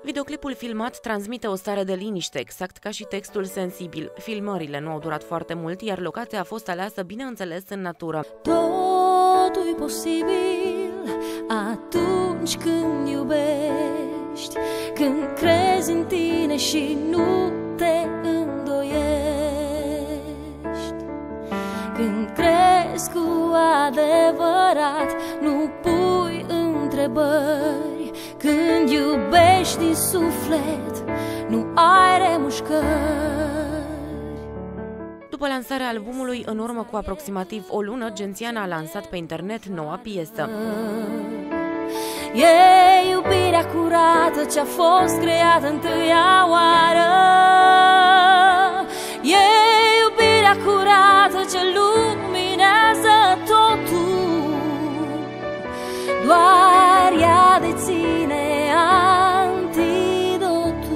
Videoclipul filmat transmite o stare de liniște, exact ca și textul sensibil. Filmările nu au durat foarte mult, iar locația a fost aleasă, bineînțeles, în natură. Totul-i posibil atunci când iubești, când crezi în tine și nu te îndoiești, când crezi cu adevărat, nu pui întrebări, când iubești din suflet, nu ai remușcări. După lansarea albumului, în urmă cu aproximativ o lună, Gențiana a lansat pe internet noua piesă. E iubirea curată ce-a fost creată întâia oară, e iubirea curată ce luminează totul, doar ea deține antidotul.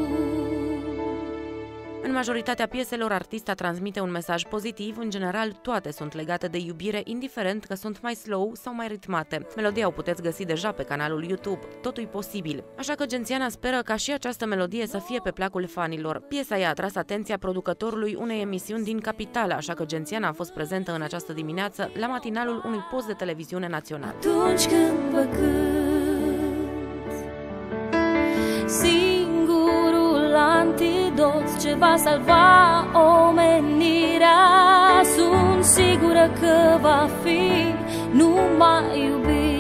În majoritatea pieselor, artista transmite un mesaj pozitiv. În general, toate sunt legate de iubire, indiferent că sunt mai slow sau mai ritmate. Melodia o puteți găsi deja pe canalul YouTube, Totul-i posibil. Așa că Gențiana speră ca și această melodie să fie pe placul fanilor. Piesa i-a atras atenția producătorului unei emisiuni din capitală, așa că Gențiana a fost prezentă în această dimineață la matinalul unui post de televiziune național. Atunci când vă cânt, singurul antidot ce va salva omenirea, sunt sigură că va fi numai iubire.